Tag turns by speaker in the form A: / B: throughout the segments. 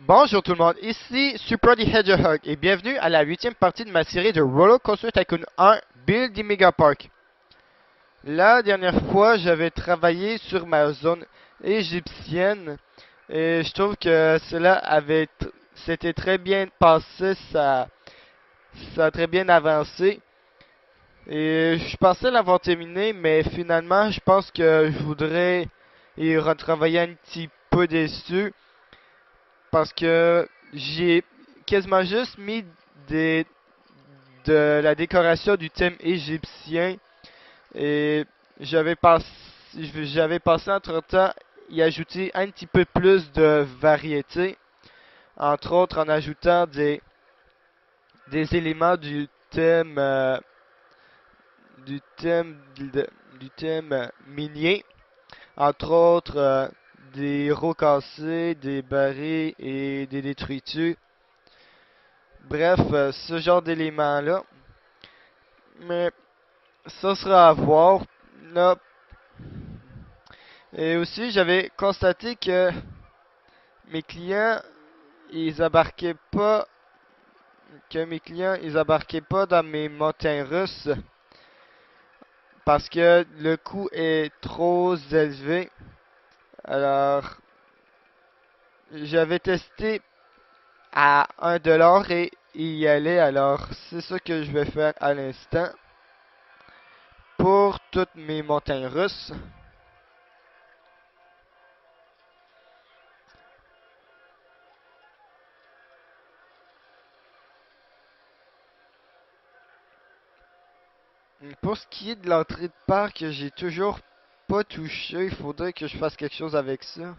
A: Bonjour tout le monde, ici Super the Hedgehog et bienvenue à la 8e partie de ma série de Roller Coaster Tycoon 1 Build the Mega Park. La dernière fois, j'avais travaillé sur ma zone égyptienne et je trouve que c'était très bien passé, ça a très bien avancé. Et je pensais l'avoir terminé, mais finalement, je pense que je voudrais y retravailler un petit peu dessus. Parce que j'ai quasiment juste mis des, de la décoration du thème égyptien et j'avais passé, j'avais passé entre-temps y ajouter un petit peu plus de variété, entre autres en ajoutant des éléments du thème minier, entre autres des roues cassées, des barils et des détritus. Bref, ce genre d'éléments-là. Mais ça sera à voir. Là. Et aussi, j'avais constaté que mes clients, ils embarquaient pas, ils embarquaient pas dans mes montagnes russes parce que le coût est trop élevé. Alors, j'avais testé à 1$ et il y allait. Alors, c'est ça que je vais faire à l'instant pour toutes mes montagnes russes. Pour ce qui est de l'entrée de parc, j'ai toujours pas touché. Il faudrait que je fasse quelque chose avec ça.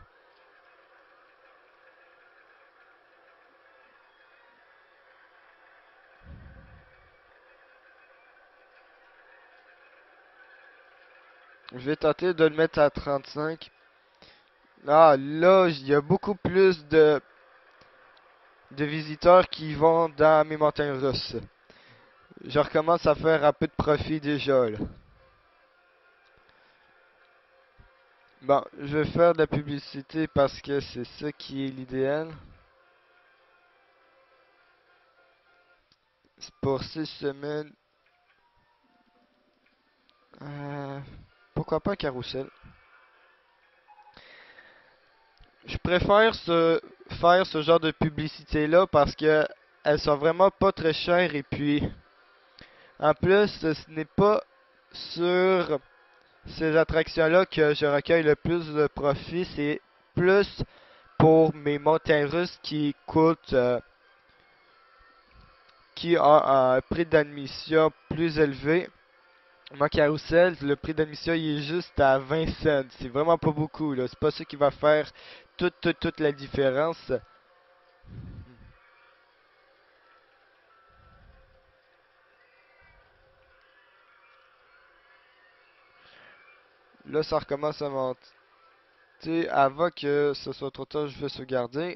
A: Je vais tenter de le mettre à 35. Ah, là, il y a beaucoup plus de visiteurs qui vont dans mes montagnes russes. Je recommence à faire un peu de profit déjà, là. Bon, je vais faire de la publicité parce que c'est ça qui est l'idéal. C'est pour 6 semaines. Euh, Pourquoi pas un carrousel? Je préfère faire ce genre de publicité-là parce que elles sont vraiment pas très chères et puis en plus ce n'est pas sur ces attractions-là que je recueille le plus de profit, c'est plus pour mes montagnes russes qui ont un prix d'admission plus élevé. Mon carrousel, le prix d'admission il est juste à 20 cents. C'est vraiment pas beaucoup là. C'est pas ça qui va faire toute la différence. Là, ça recommence à monter. Avant que ce soit trop tard, je vais sauvegarder.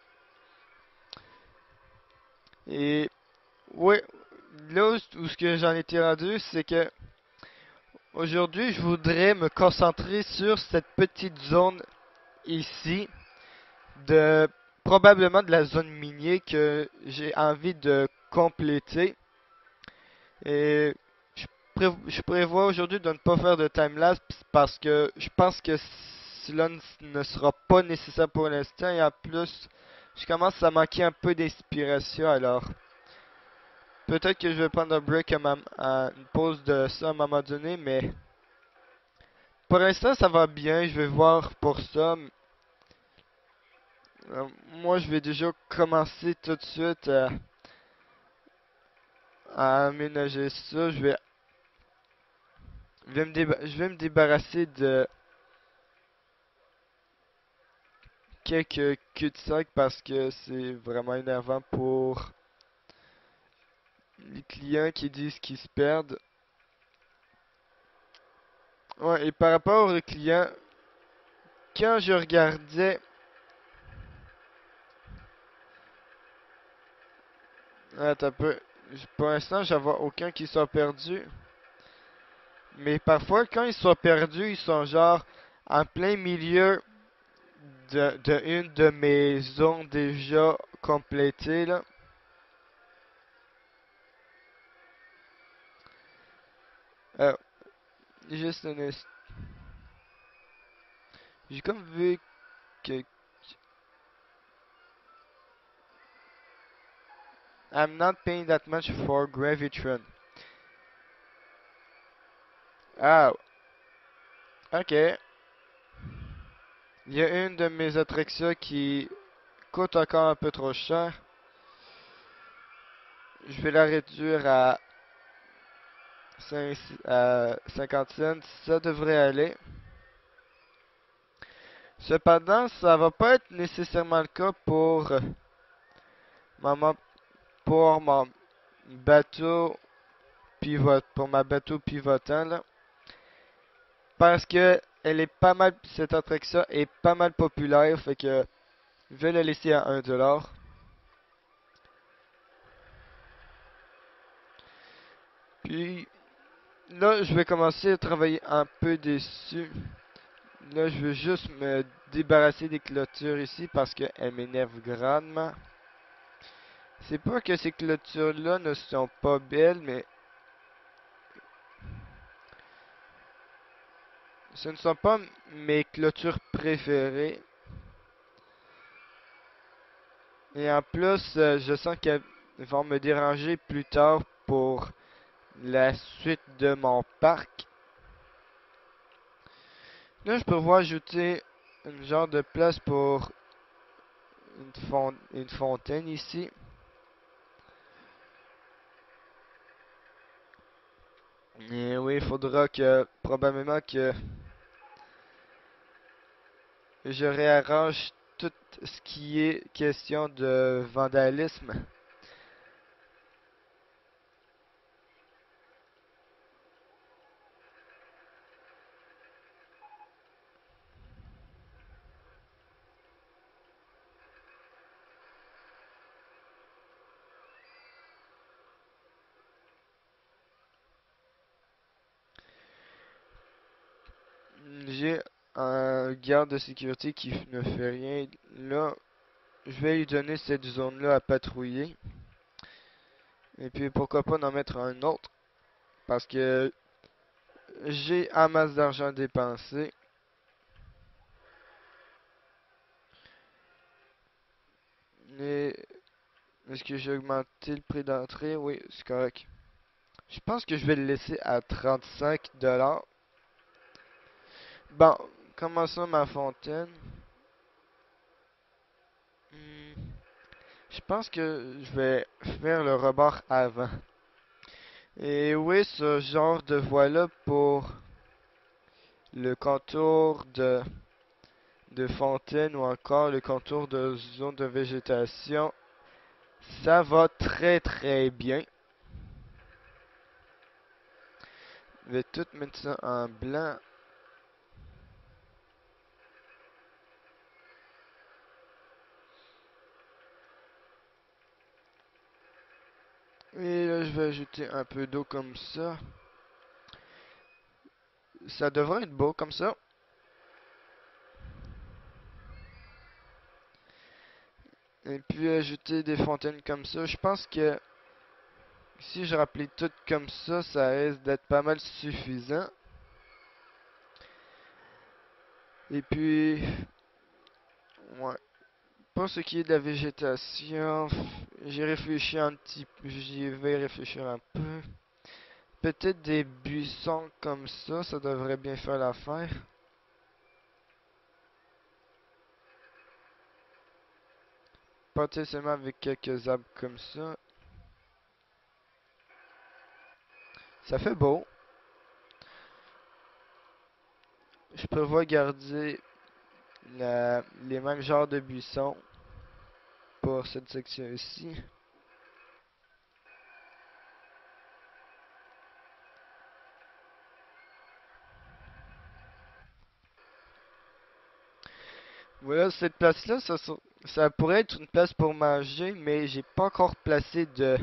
A: Et ouais, là où ce que j'en étais rendu, c'est que aujourd'hui, je voudrais me concentrer sur cette petite zone ici, de probablement de la zone minier que j'ai envie de compléter. Et je prévois aujourd'hui de ne pas faire de timelapse parce que je pense que cela ne sera pas nécessaire pour l'instant et en plus, je commence à manquer un peu d'inspiration alors. Peut-être que je vais prendre un break une pause de ça à un moment donné, mais pour l'instant ça va bien, je vais voir pour ça. Moi je vais déjà commencer tout de suite à aménager ça. Je vais me débarrasser de quelques cul-de-sac parce que c'est vraiment énervant pour les clients qui disent qu'ils se perdent. Ouais, et par rapport aux clients, quand je regardais... Attends un peu. Pour l'instant, j'en vois aucun qui soit perdu. Mais parfois, quand ils sont perdus, ils sont genre en plein milieu de une de mes zones déjà complétées, là. Euh, juste un instant. J'ai comme vu que I'm not paying that much for Gravitron. Ah, ok. Il y a une de mes attractions qui coûte encore un peu trop cher. Je vais la réduire à 50 cents. Ça devrait aller. Cependant, ça va pas être nécessairement le cas ma, pour mon bateau pour ma bateau pivotant là. Parce que cette attraction est pas mal populaire, fait que je vais la laisser à 1$. Puis là, je vais commencer à travailler un peu dessus. Là, je veux juste me débarrasser des clôtures ici parce qu'elles m'énervent grandement. C'est pas que ces clôtures-là ne sont pas belles, mais ce ne sont pas mes clôtures préférées. Et en plus, je sens qu'elles vont me déranger plus tard pour la suite de mon parc. Là, je peux voir ajouter une genre de place pour une fontaine ici. Et oui, il faudra probablement que je réarrange tout ce qui est question de vandalisme. J'ai un garde de sécurité qui ne fait rien. Là, je vais lui donner cette zone-là à patrouiller. Et puis pourquoi pas en mettre un autre. Parce que j'ai un masse d'argent dépensé. Et est-ce que j'ai augmenté le prix d'entrée? Oui, c'est correct. Je pense que je vais le laisser à 35$. Bon, commençons ma fontaine. Hmm, je pense que je vais faire le rebord avant. Et oui, ce genre de voie-là pour le contour de fontaine ou encore le contour de zone de végétation, ça va très très bien. Je vais tout mettre ça en blanc. Et là, je vais ajouter un peu d'eau comme ça. Ça devrait être beau comme ça. Et puis ajouter des fontaines comme ça. Je pense que si je rappelais tout comme ça risque d'être pas mal suffisant. Et puis, ouais. Pour ce qui est de la végétation, j'ai réfléchi un petit peu, j'y vais réfléchir un peu. Peut-être des buissons comme ça devrait bien faire l'affaire. Potentiellement avec quelques arbres comme ça. Ça fait beau. Je prévois garder les mêmes genres de buissons pour cette section ici. Voilà, cette place-là, ça pourrait être une place pour manger, mais j'ai pas encore placé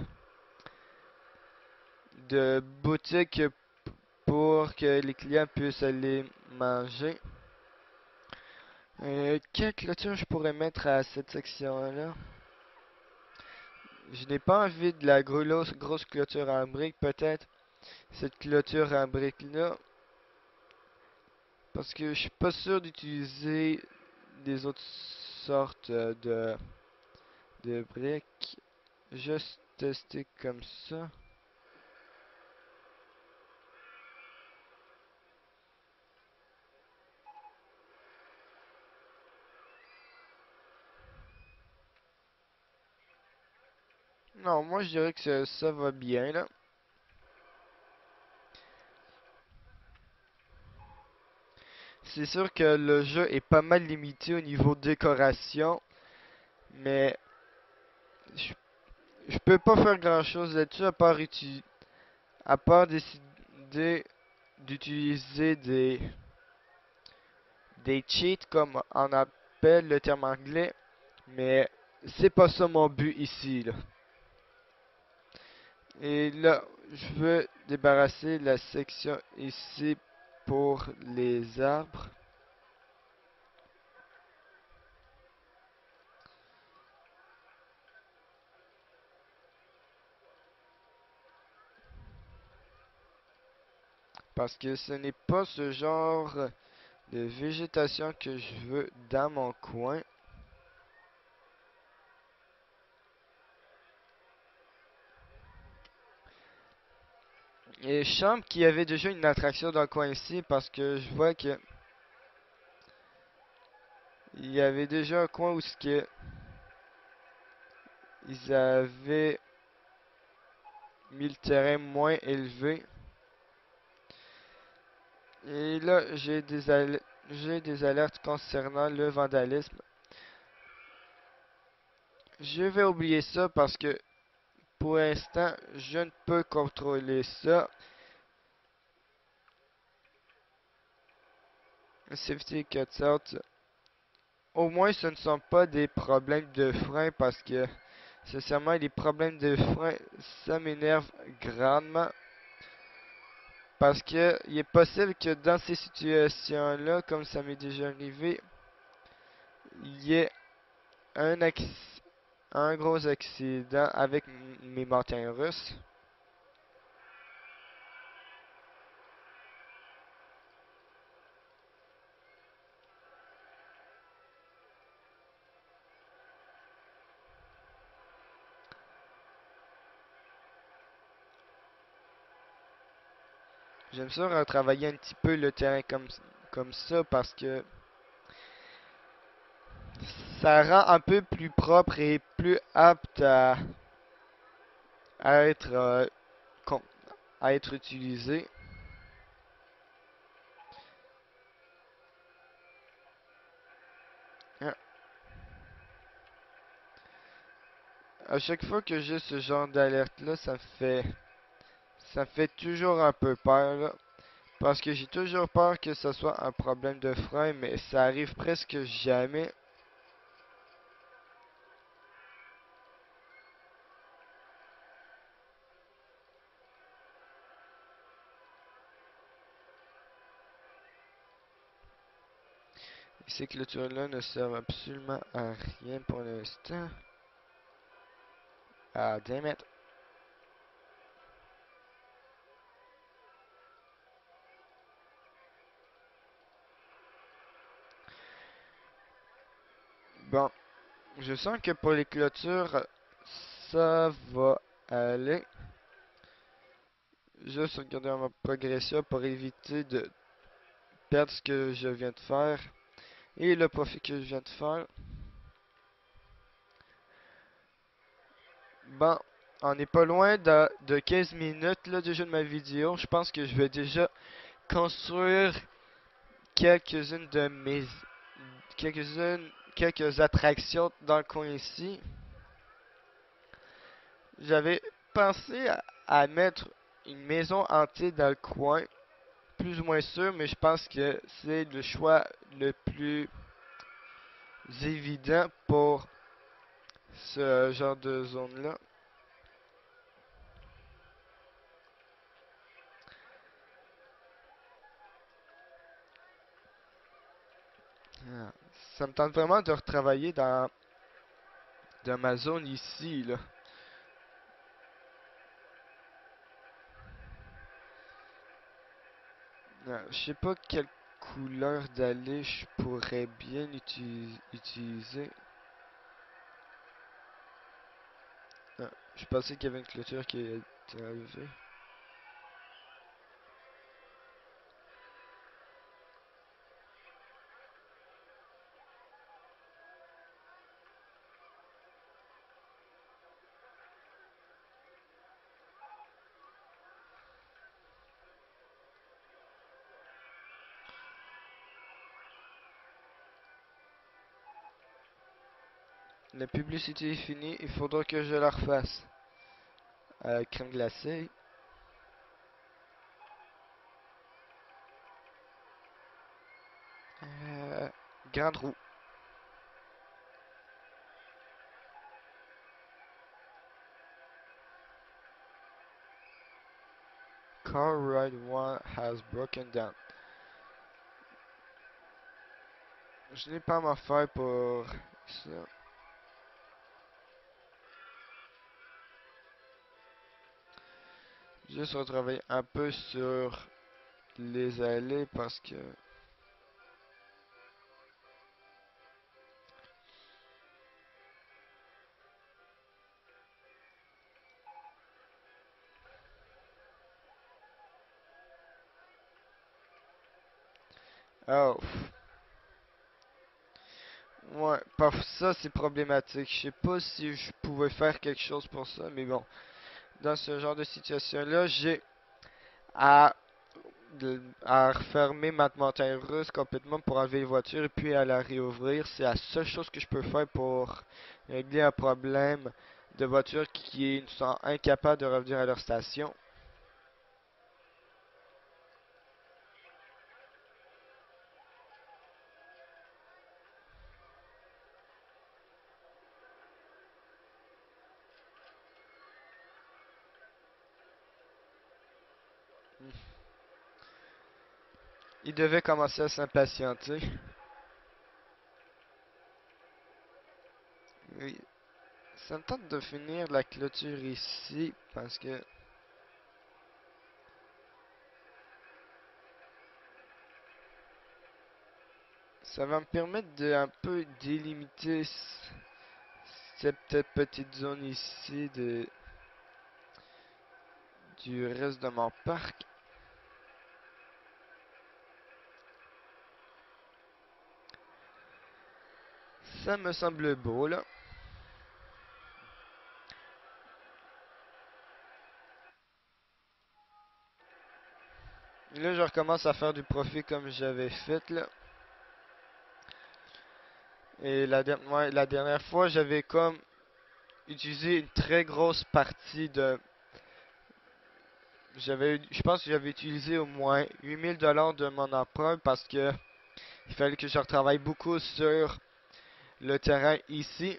A: de boutique pour que les clients puissent aller manger. Quelle clôture je pourrais mettre à cette section-là? Je n'ai pas envie de la grosse clôture en briques, peut-être. Cette clôture en briques-là. Parce que je suis pas sûr d'utiliser des autres sortes de briques. Juste tester comme ça. Non, moi je dirais que ça va bien là. C'est sûr que le jeu est pas mal limité au niveau décoration, mais je, je peux pas faire grand chose là-dessus à part décider d'utiliser des cheats comme on appelle le terme anglais, mais c'est pas ça mon but ici là. Et là, je veux débarrasser la section ici pour les arbres. Parce que ce n'est pas ce genre de végétation que je veux dans mon coin. Et je sens qu'il y avait déjà une attraction dans le coin ici parce que je vois que il y avait déjà un coin où ce que ils avaient mis le terrain moins élevé. Et là, j'ai des alertes concernant le vandalisme. Je vais oublier ça parce que pour l'instant, je ne peux contrôler ça. Safety cuts out. Au moins, ce ne sont pas des problèmes de frein parce que, sincèrement, les problèmes de frein, ça m'énerve grandement. Parce que il est possible que dans ces situations-là, comme ça m'est déjà arrivé, il y ait un, un gros accident avec mes montagnes russes. J'aime ça retravailler un petit peu le terrain comme ça parce que ça rend un peu plus propre et plus apte à être, con- à être utilisé. Hein. À chaque fois que j'ai ce genre d'alerte là, ça me fait toujours un peu peur là, parce que j'ai toujours peur que ce soit un problème de frein, mais ça arrive presque jamais. Et ces clôtures là ne servent absolument à rien pour l'instant. Ah, damn it. Bon, je sens que pour les clôtures, ça va aller. Juste regarder ma progression pour éviter de perdre ce que je viens de faire et le profit que je viens de faire. Bon, on n'est pas loin de 15 minutes là déjà de ma vidéo. Je pense que je vais déjà construire quelques-unes de mes quelques attractions dans le coin ici. J'avais pensé à mettre une maison hantée dans le coin, plus ou moins sûr, mais je pense que c'est le choix le plus évident pour ce genre de zone-là. Ah, ça me tente vraiment de retravailler dans ma zone ici, là. Ah, je sais pas quelle couleur d'aller je pourrais bien utiliser. Ah, je pensais qu'il y avait une clôture qui était enlevée. La publicité est finie, il faudra que je la refasse. Crème glacée. Euh, Grande roue. Car ride 1 has broken down. Je n'ai pas ma feuille pour ça. Juste retravailler un peu sur les allées parce que oh ouais, parfois ça c'est problématique. Je sais pas si je pouvais faire quelque chose pour ça, mais bon, dans ce genre de situation là, j'ai à à refermer ma montagne russe complètement pour enlever les voitures et puis à la réouvrir. C'est la seule chose que je peux faire pour régler un problème de voitures qui sont incapables de revenir à leur station. Ils devaient commencer à s'impatienter. Oui. Ça me tente de finir la clôture ici parce que ça va me permettre de un peu délimiter cette petite zone ici du reste de mon parc. Ça me semble beau là. Là, je recommence à faire du profit comme j'avais fait là. Et ouais, la dernière fois, j'avais comme utilisé une très grosse partie de. Je pense que j'avais utilisé au moins 8000 $ de mon emprunt parce que il fallait que je retravaille beaucoup sur le terrain ici.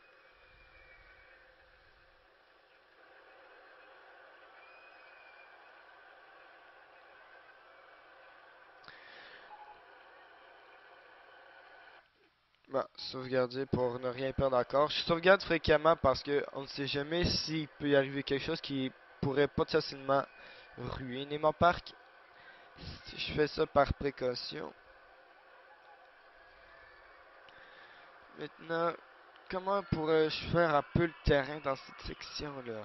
A: Bon, sauvegarder pour ne rien perdre encore. Je sauvegarde fréquemment parce que on ne sait jamais s'il peut y arriver quelque chose qui pourrait potentiellement ruiner mon parc. Si je fais ça par précaution. Maintenant, comment pourrais-je faire un peu le terrain dans cette section-là?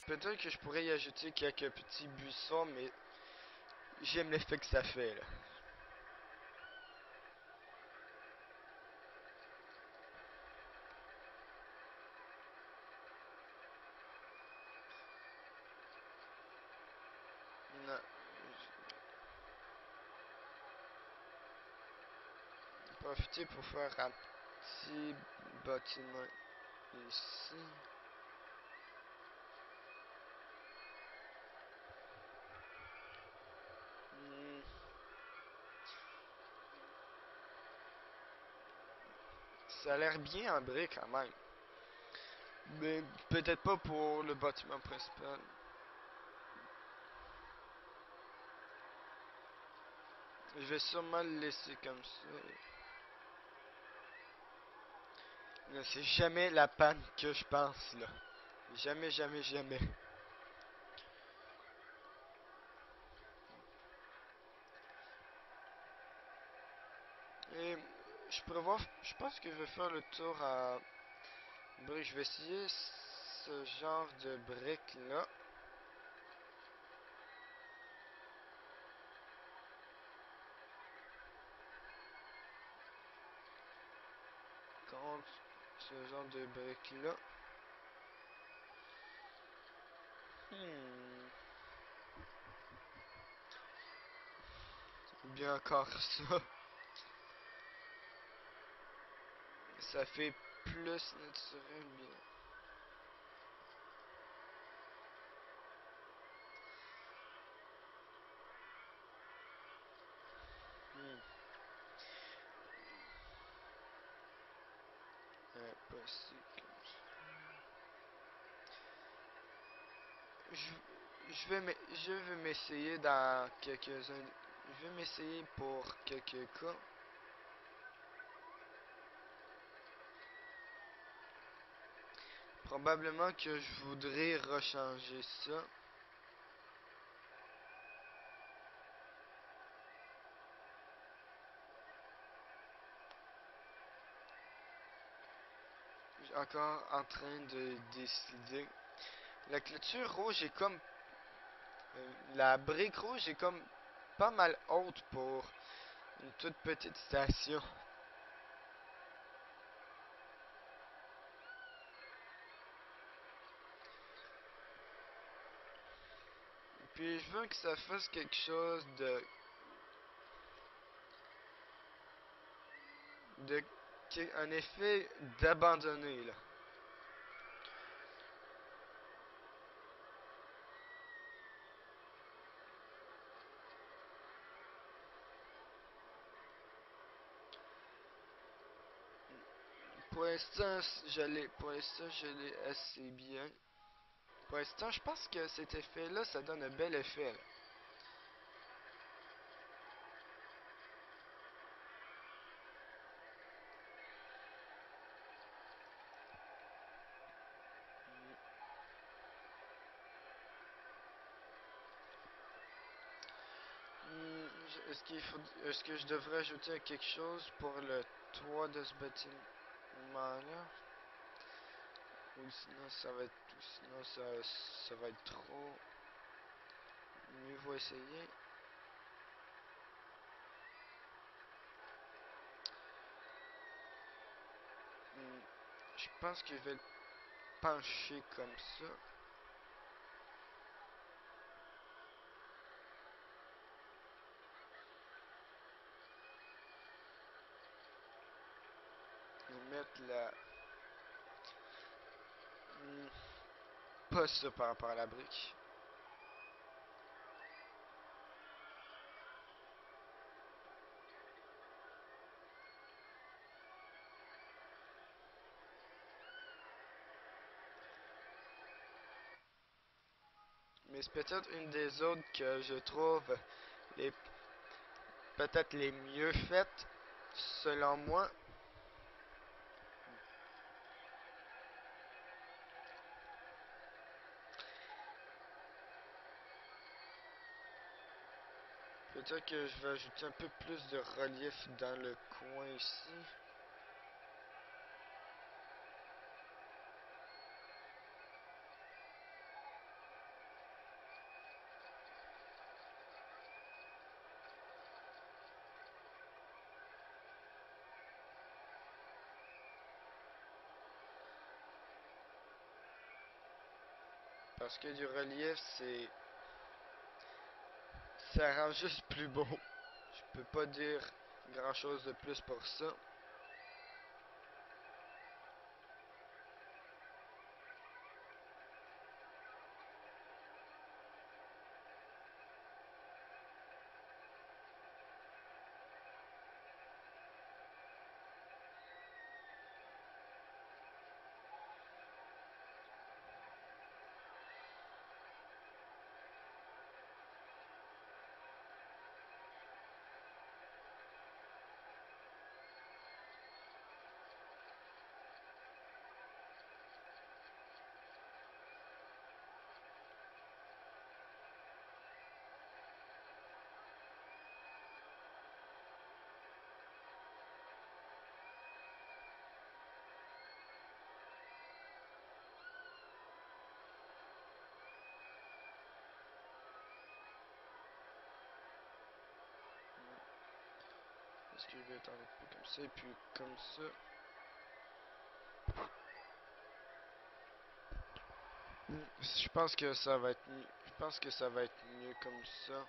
A: Peut-être que je pourrais y ajouter quelques petits buissons, mais j'aime l'effet que ça fait, là. Non. Profiter pour faire un petit bâtiment ici. Hmm, Ça a l'air bien en briques quand même. Mais peut-être pas pour le bâtiment principal. Je vais sûrement le laisser comme ça. Là, c'est jamais la panne que je pense, là. Jamais, jamais, jamais. Et je pourrais voir, je pense que je vais faire le tour à briques. Je vais essayer ce genre de briques là. Contre ce genre de briques là. Hmm. Bien encore ça. Ça fait plus naturel bien. Hmm. Impossible comme ça. Je vais m'essayer dans quelques-uns. Je vais m'essayer pour quelques cas. Probablement que je voudrais rechanger ça. Je suis encore en train de décider. La clôture rouge est comme... la brique rouge est comme pas mal haute pour une toute petite station. Puis je veux que ça fasse quelque chose de un effet d'abandonné là. Pour l'instant, je l'ai assez bien. Pour l'instant, je pense que cet effet-là, ça donne un bel effet, là. Est-ce que je devrais ajouter quelque chose pour le toit de ce bâtiment-là? Ou sinon ça va être trop. Mieux vaut essayer. Hmm, Je pense que je vais le pencher comme ça. Et mettre la... Hmm, Pas ça par rapport à la brique. Mais c'est peut-être une des autres que je trouve les peut-être les mieux faites, selon moi. Peut-être que je vais ajouter un peu plus de relief dans le coin ici. parce que du relief, ça rend juste plus beau. Je peux pas dire grand chose de plus pour ça. Est-ce que je vais étendre un peu comme ça et puis comme ça. Je pense que ça va être mieux. Je pense que ça va être mieux comme ça.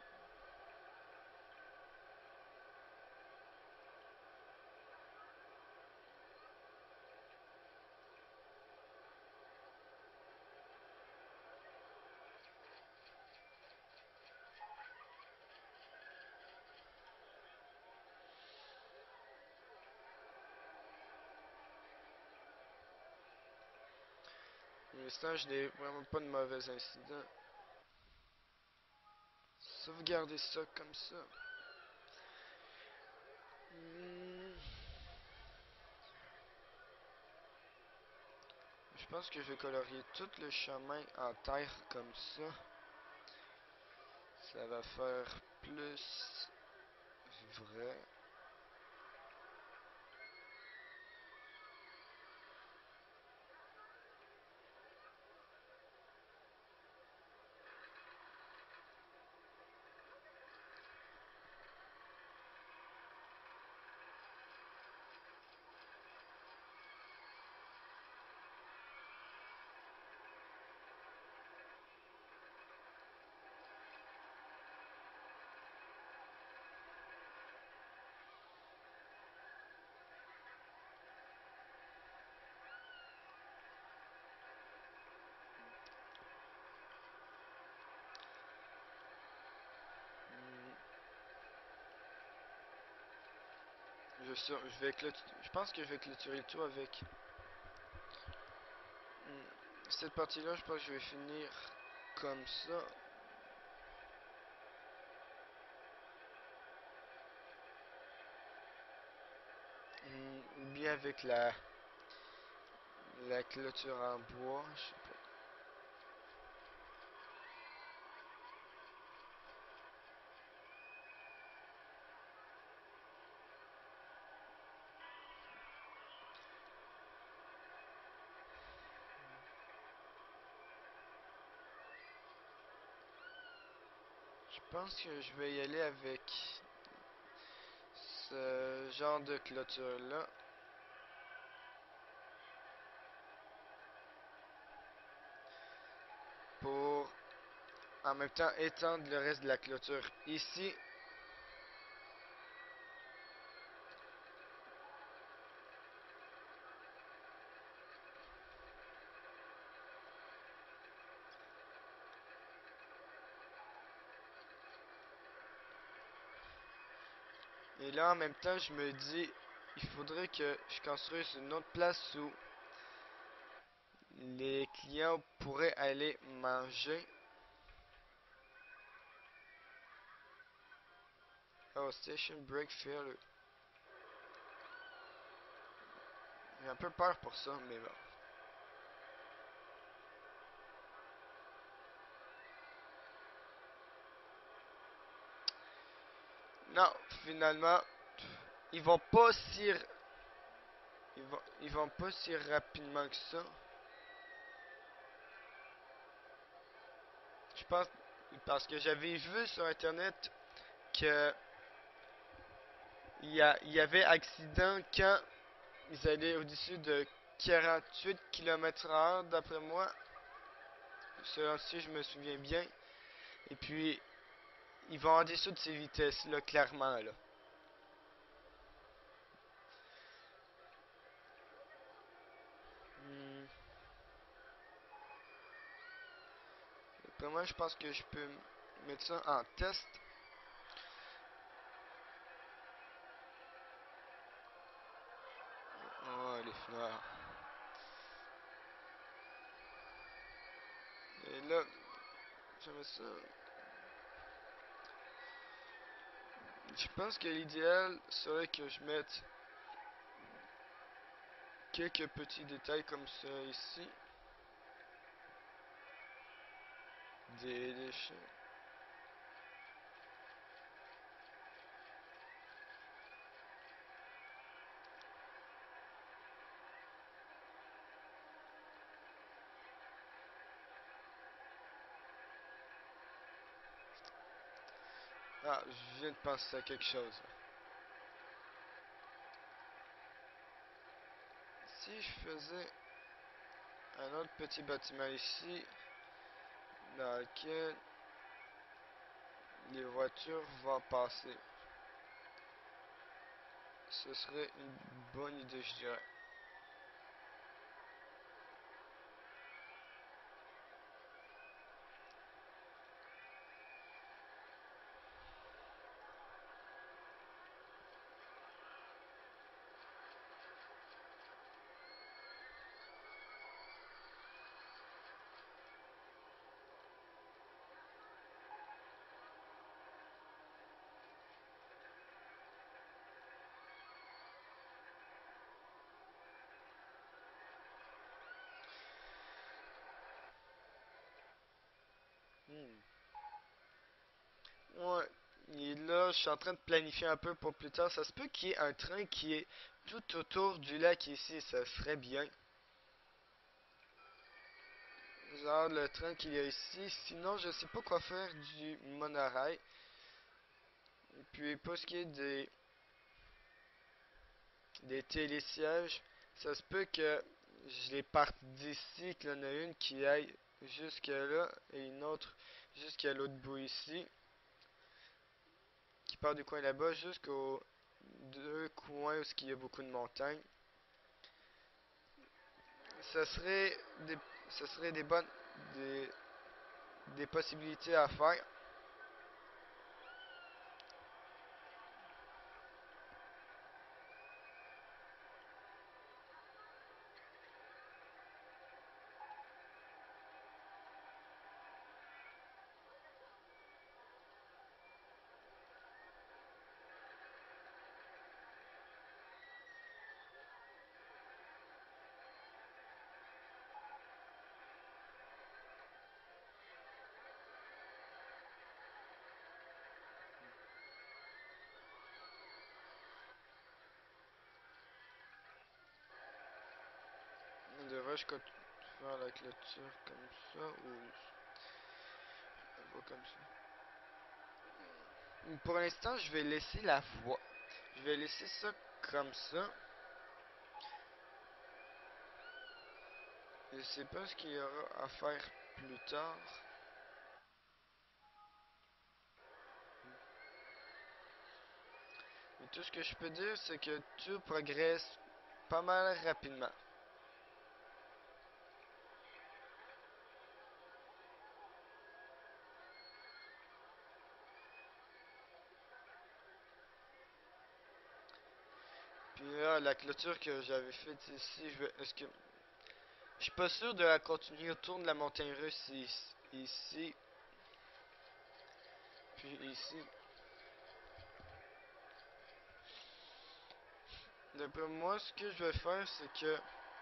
A: Pour l'instant, je n'ai vraiment pas de mauvais incidents. Sauvegarder ça comme ça. Je pense que je vais colorier tout le chemin en terre comme ça. Ça va faire plus vrai. Je pense que je vais clôturer le tout avec cette partie-là. Je pense que je vais finir comme ça. Ou bien avec la clôture en bois. Je sais pas. Je pense que je vais y aller avec ce genre de clôture-là. Pour en même temps étendre le reste de la clôture ici. Et là, en même temps, je me dis, il faudrait que je construise une autre place où les clients pourraient aller manger. Oh, station break failure. J'ai un peu peur pour ça, mais bon. Non, finalement, ils vont pas si ils vont pas si rapidement que ça. Je pense parce que j'avais vu sur internet que il y avait accident quand ils allaient au-dessus de 48 km/h d'après moi. Ça, si je me souviens bien. Et puis, il va en dessous de ces vitesses-là, clairement, là. Hmm. Après moi, je pense que je peux mettre ça en test. Oh, les fleurs. Et là, je mets ça. Je pense que l'idéal serait que je mette quelques petits détails comme ça ici. Des déchets. Ah, je viens de penser à quelque chose. Si je faisais un autre petit bâtiment ici, dans lequel les voitures vont passer, ce serait une bonne idée, je dirais. Hmm. Ouais. Et là, je suis en train de planifier un peu pour plus tard. Ça se peut qu'il y ait un train qui est tout autour du lac ici. Ça serait bien. Genre le train qu'il y a ici. Sinon, je sais pas quoi faire du monorail. Et puis, pour ce qui est des télésièges, ça se peut que je les parte d'ici, qu'il y en a une qui aille jusque là et une autre jusqu'à l'autre bout ici, qui part du coin là-bas jusqu'aux deux coins où il y a beaucoup de montagnes. Ça serait des, ça serait des bonnes, des, des possibilités à faire. On devrait je faire la clôture comme ça ou pas comme ça. Pour l'instant, je vais laisser la voie. Je vais laisser ça comme ça. Je sais pas ce qu'il y aura à faire plus tard. Mais tout ce que je peux dire, c'est que tout progresse pas mal rapidement. Puis là, la clôture que j'avais faite ici, est-ce que je suis pas sûr de la continuer autour de la montagne russe ici, puis ici. D'après moi, ce que je vais faire, c'est que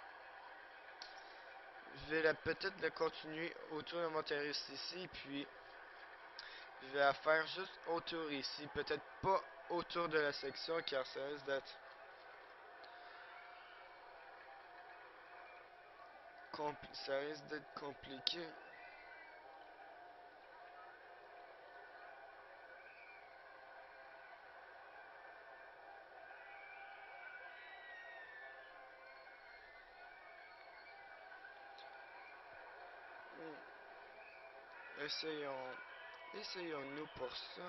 A: je vais peut-être la continuer autour de la montagne russe ici, puis je vais la faire juste autour ici, peut-être pas autour de la section, car ça risque d'être compliqué. Essayons-nous pour ça.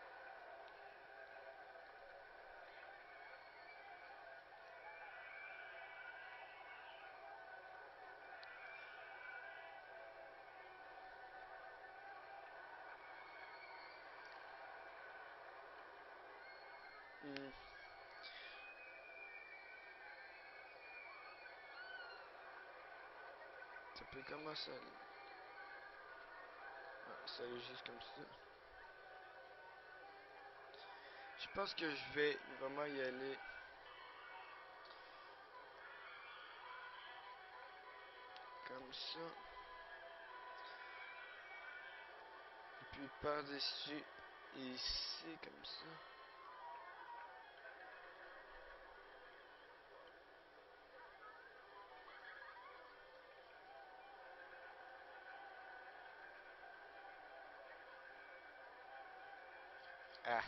A: Hmm. Ça peut commencer. Ça est juste comme ça. Je pense que je vais vraiment y aller comme ça. Et puis par-dessus, ici, comme ça. Ah.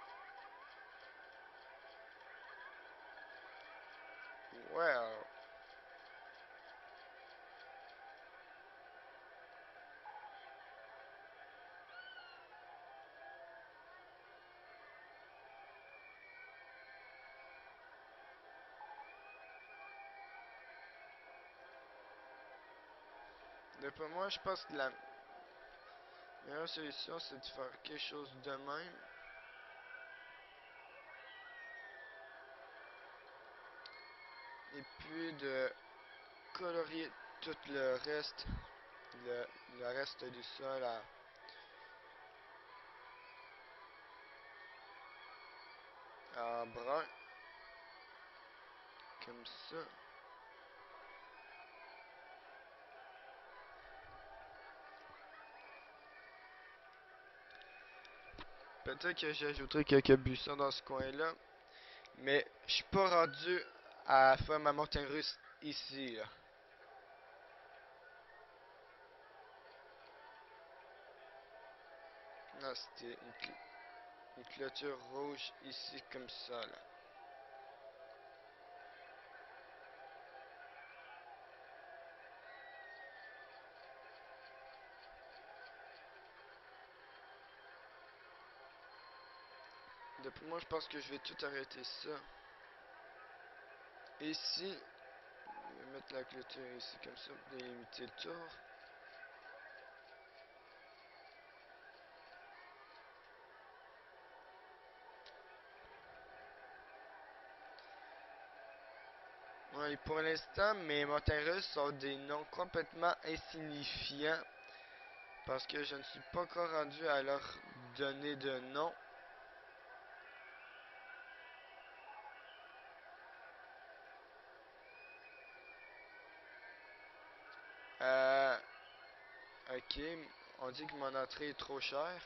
A: Well. D'après moi, je pense que la meilleure solution, c'est de faire quelque chose de même. Et puis de colorier tout le reste, le reste du sol en brun, comme ça. Peut-être que j'ajouterai quelques buissons dans ce coin-là, mais je suis pas rendu à faire ma montagne russe ici, là. Non, c'était une clôture rouge ici, comme ça, là. Depuis moi, je pense que je vais tout arrêter ça. Ici, je vais mettre la clôture ici, comme ça, pour délimiter le tour. Ouais, pour l'instant, mes montagnes russes sont des noms complètement insignifiants parce que je ne suis pas encore rendu à leur donner de nom. Euh, ok, on dit que mon entrée est trop chère.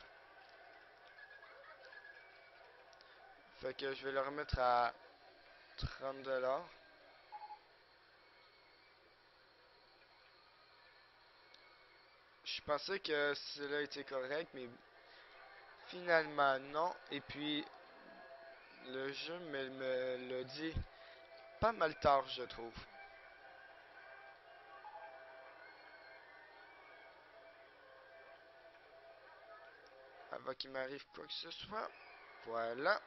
A: Fait que je vais le remettre à 30 $. Je pensais que cela était correct, mais finalement non. Et puis, le jeu me l'a dit pas mal tard, je trouve. Avant qu'il m'arrive quoi que ce soit. Voilà.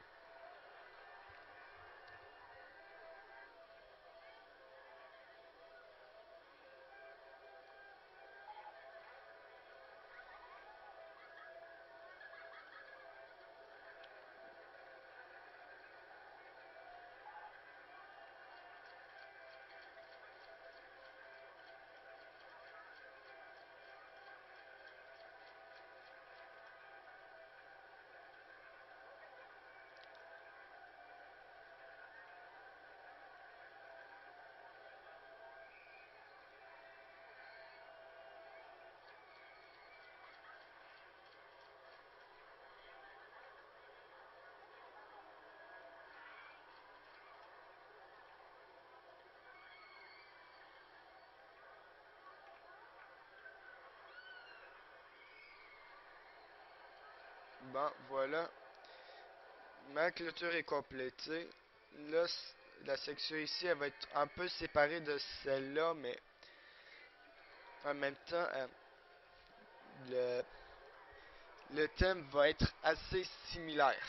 A: Bon, voilà. Ma clôture est complétée. Là, la section ici, elle va être un peu séparée de celle-là, mais en même temps, le, le thème va être assez similaire.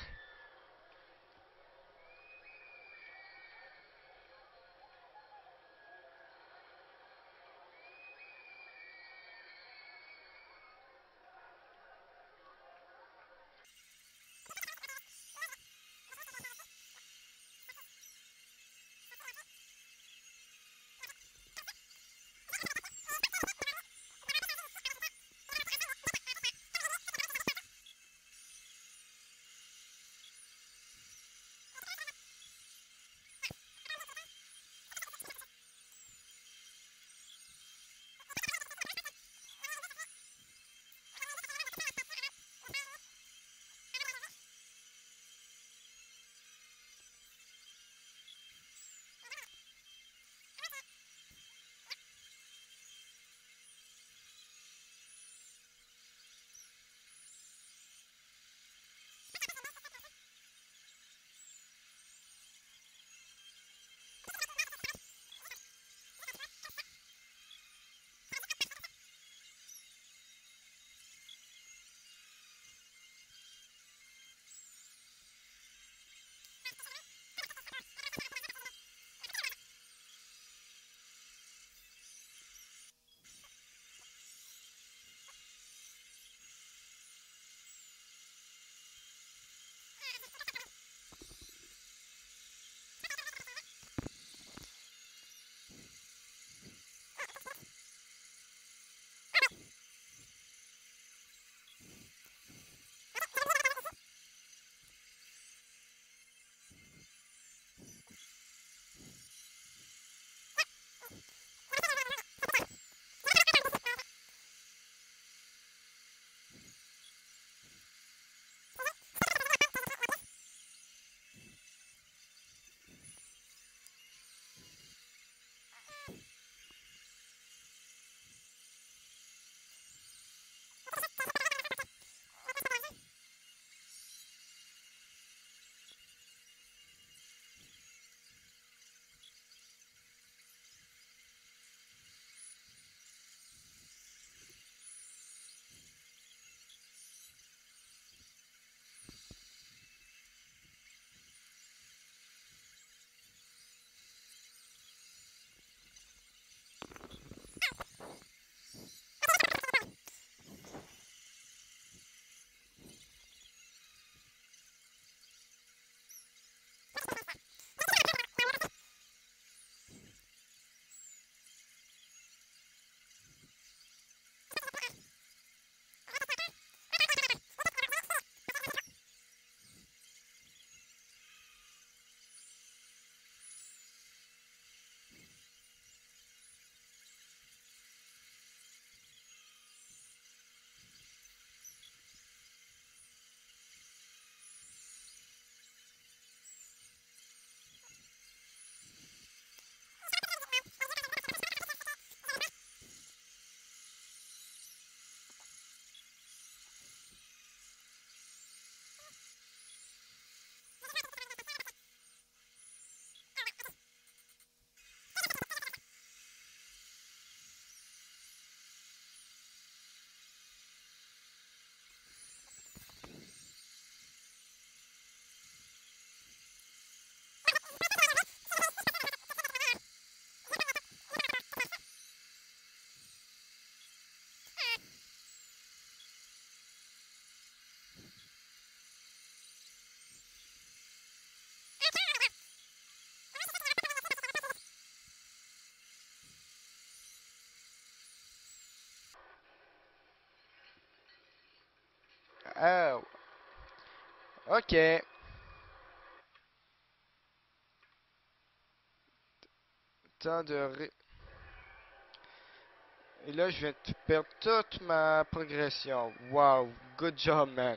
A: Oh, ok. Temps de Et là, je viens de perdre toute ma progression. Wow, good job, man.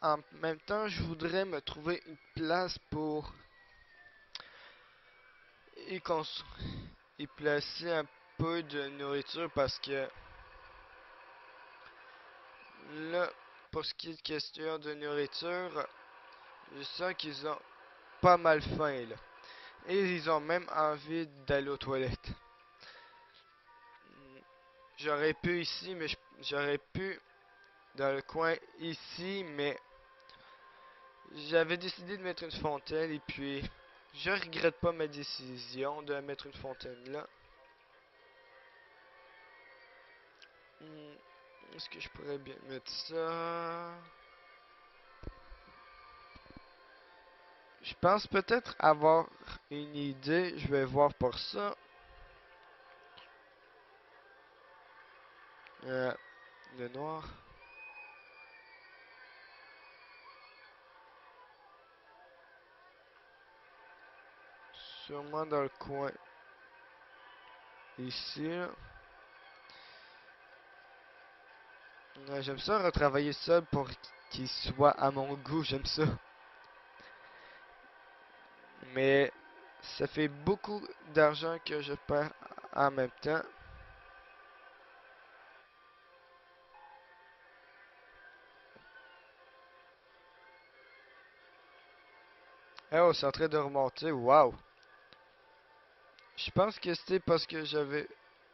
A: en même temps, je voudrais me trouver une place pour y placer un peu de nourriture parce que là, pour ce qui est de question de nourriture, je sens qu'ils ont pas mal faim là. Et ils ont même envie d'aller aux toilettes. J'aurais pu ici, mais j'aurais pu dans le coin ici, mais j'avais décidé de mettre une fontaine et puis je regrette pas ma décision de mettre une fontaine là. Hmm, Est-ce que je pourrais bien mettre ça? Je pense peut-être avoir une idée. Je vais voir pour ça. Euh, le noir. Sûrement dans le coin. Ici, là. J'aime ça retravailler ça pour qu'il soit à mon goût. J'aime ça. Mais ça fait beaucoup d'argent que je perds en même temps. Oh, c'est en train de remonter. Waouh! Je pense que c'était parce que j'avais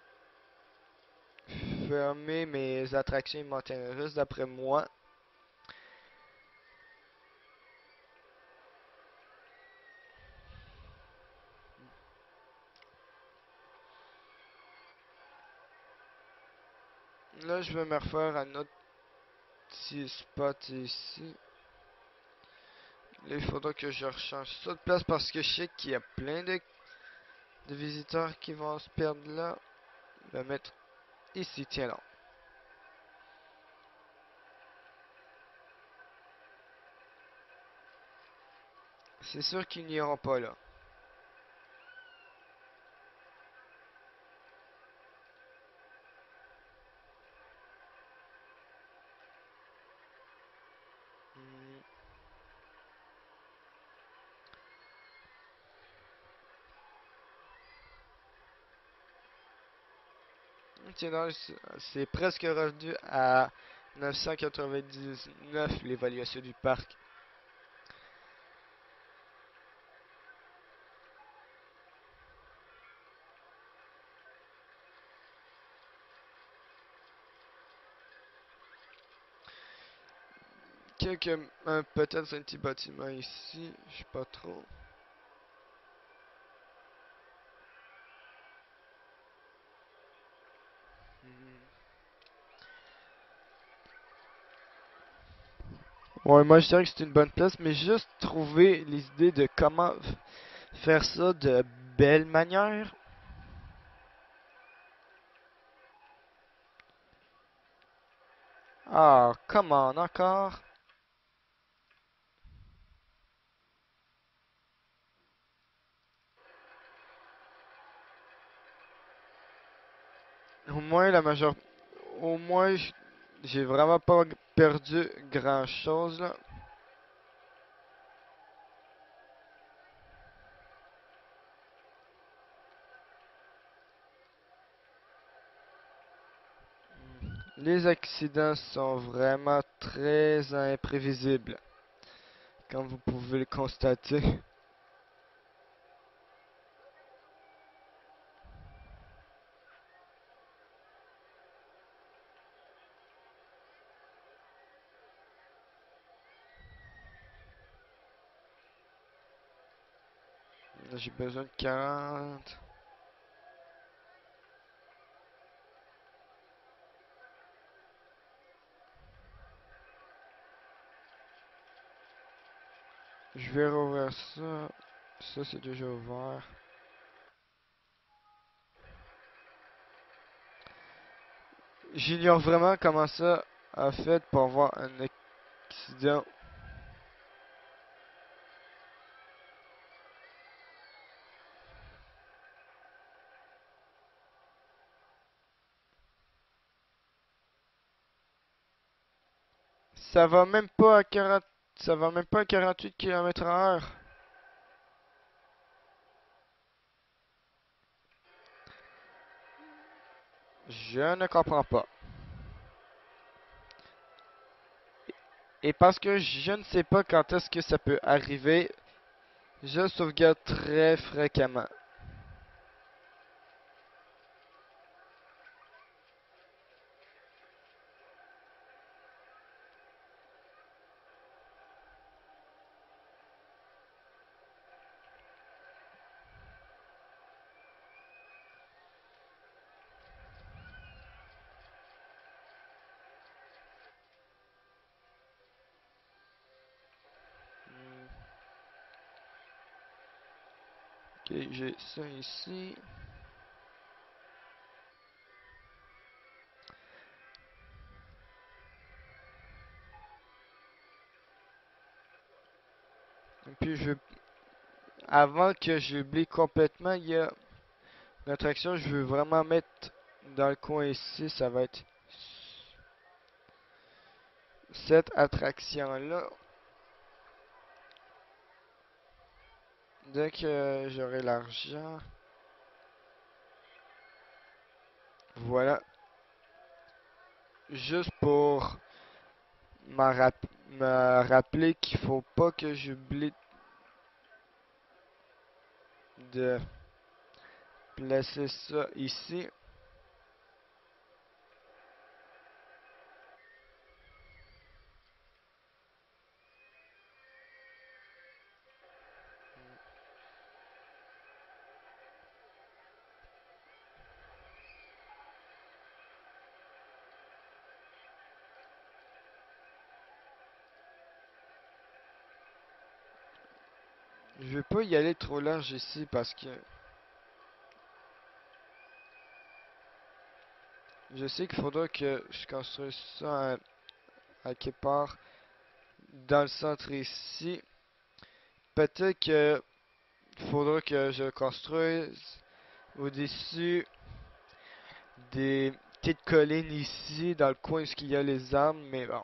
A: fermé mes attractions et montagnes russes d'après moi. Là, je vais me refaire un autre petit spot ici. Là, il faudra que je rechange ça de place parce que je sais qu'il y a plein de visiteurs qui vont se perdre là. Je vais mettre ici, tiens là. C'est sûr qu'ils n'iront pas là. Hmm. Tiens là, c'est presque revenu à 999 l'évaluation du parc. Peut-être un petit bâtiment ici, je sais pas trop. Hmm. Ouais, moi je dirais que c'est une bonne place, mais juste trouver les idées de comment faire ça de belle manière. Ah, comment encore? Au moins la majeure... Au moins j'ai vraiment pas perdu grand chose là. Les accidents sont vraiment très imprévisibles, comme vous pouvez le constater. J'ai besoin de 40. Je vais rouvrir ça. Ça c'est déjà ouvert. J'ignore vraiment comment ça a fait pour avoir un accident. Ça va même pas à 40... Ça va même pas à 48 km/h. Je ne comprends pas. Et parce que je ne sais pas quand est-ce que ça peut arriver, je sauvegarde très fréquemment. Hmm, ok, j'ai ça ici. Et puis avant que j'oublie complètement, il y a notre action, je veux vraiment mettre dans le coin ici, ça va être cette attraction-là. Dès que j'aurai l'argent, voilà, juste pour me rappeler qu'il faut pas que j'oublie de placer ça ici. Je vais pas y aller trop large ici parce que je sais qu'il faudra que je construise ça à quelque part dans le centre ici. Peut-être que faudra que je construise au-dessus des petites collines ici, dans le coin où il y a les arbres, mais bon.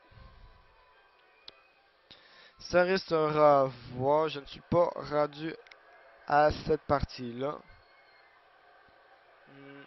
A: Ça restera à voir. Je ne suis pas rendu à cette partie-là. Hmm,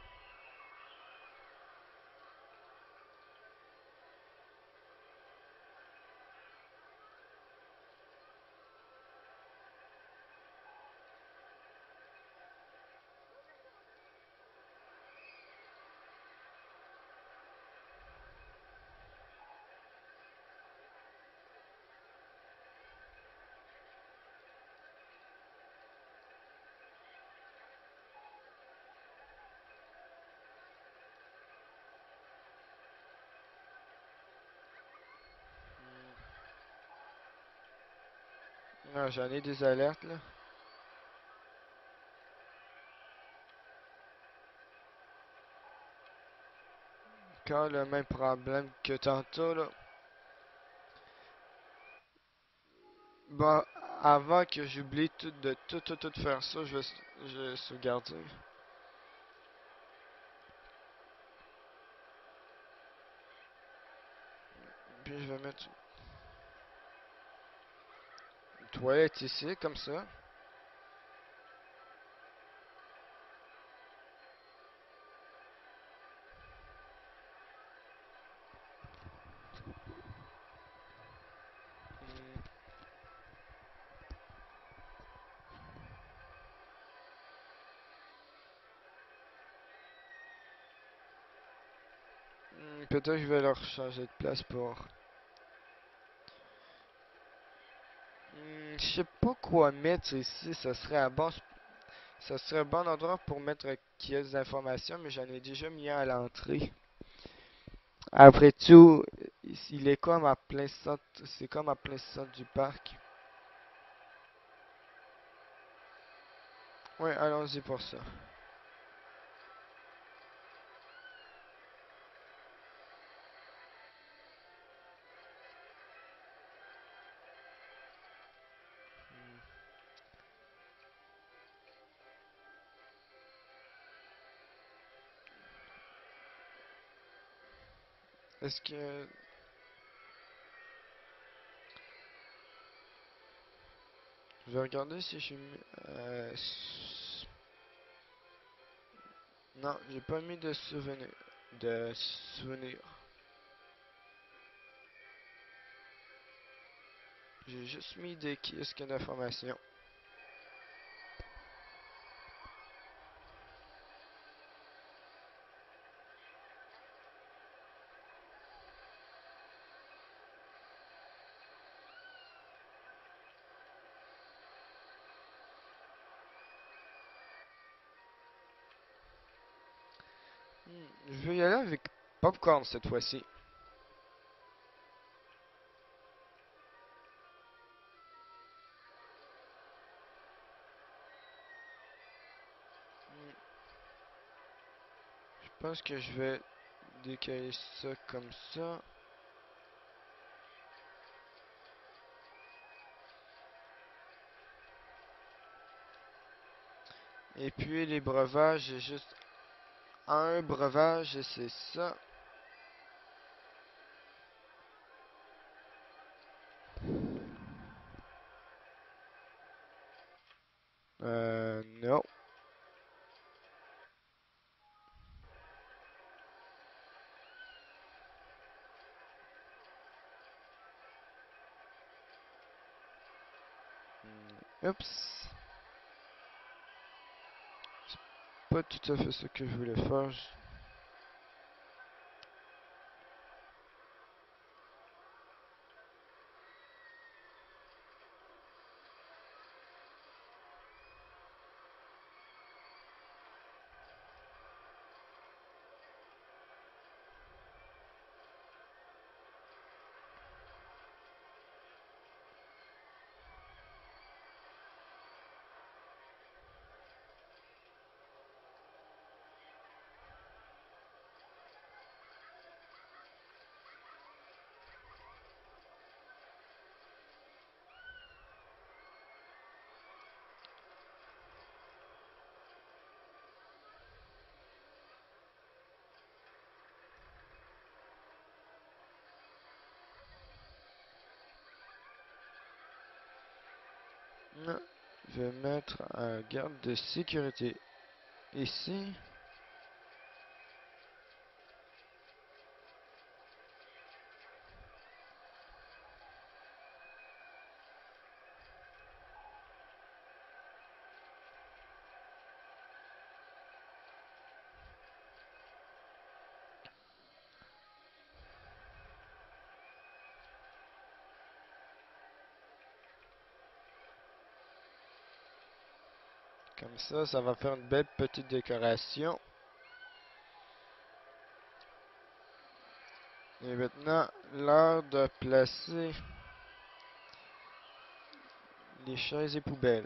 A: ah, j'en ai des alertes là. Quand le même problème que tantôt là. Bon, avant que j'oublie tout faire ça, je vais sauvegarder. Puis je vais mettre une toilette ici, comme ça. Hmm, peut-être que je vais leur changer de place pour... je sais pas quoi mettre ici, ça serait un bon endroit pour mettre un kiosque d'information, mais j'en ai déjà mis un à l'entrée. Après tout, il est comme à plein centre, c'est comme à plein centre du parc. Ouais, allons-y pour ça. Est-ce que... Je vais regarder si je suis non, j'ai pas mis de souvenir. De souvenir. J'ai juste mis des kiosques d'information. Je vais y aller avec popcorn cette fois-ci. Je pense que je vais décaler ça comme ça. Et puis les breuvages, j'ai juste un breuvage et c'est ça. Non. Oups. C'est pas tout à fait ce que je voulais faire. Non. Je vais mettre un garde de sécurité ici. Comme ça va faire une belle petite décoration. Et maintenant, l'heure de placer les chaises et poubelles.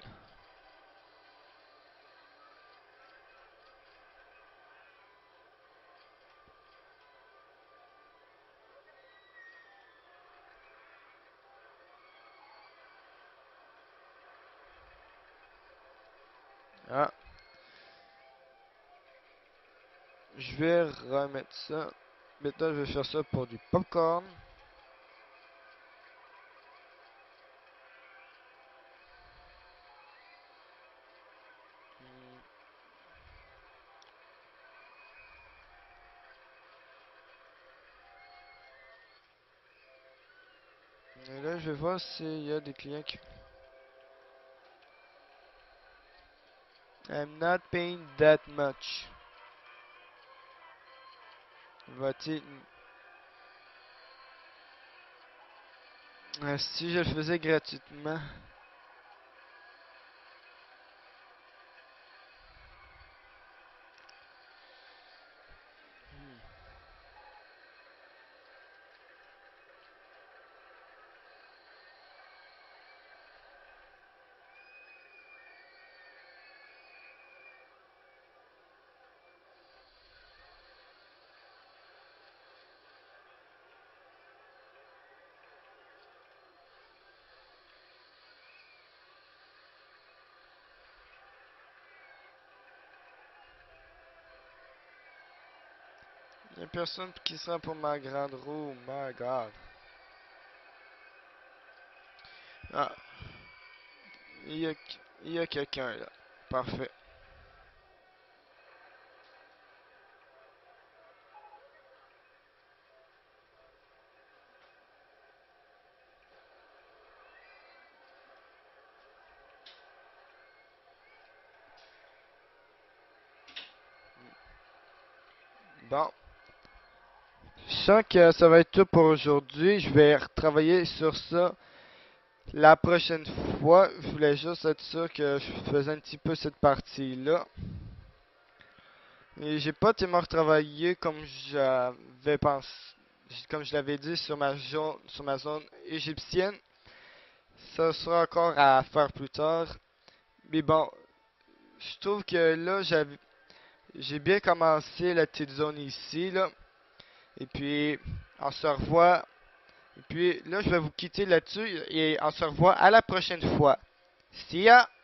A: Ah, je vais remettre ça. Maintenant, je vais faire ça pour du popcorn. Et là, je vais voir s'il y a des clients qui... I'm not paying that much. Va-t-il... si je le faisais gratuitement... Il n'y a personne qui sera pour ma grande roue. My God. Ah, Il y a quelqu'un là. Parfait. Bon. Je sens que ça va être tout pour aujourd'hui. Je vais retravailler sur ça la prochaine fois. Je voulais juste être sûr que je faisais un petit peu cette partie-là. Mais j'ai pas tellement retravaillé comme j'avais pensé. Comme je l'avais dit sur ma zone égyptienne. Ça sera encore à faire plus tard. Mais bon, je trouve que là, j'ai bien commencé la petite zone ici, là. Et puis, on se revoit. Et puis, là, je vais vous quitter là-dessus et on se revoit à la prochaine fois. See ya!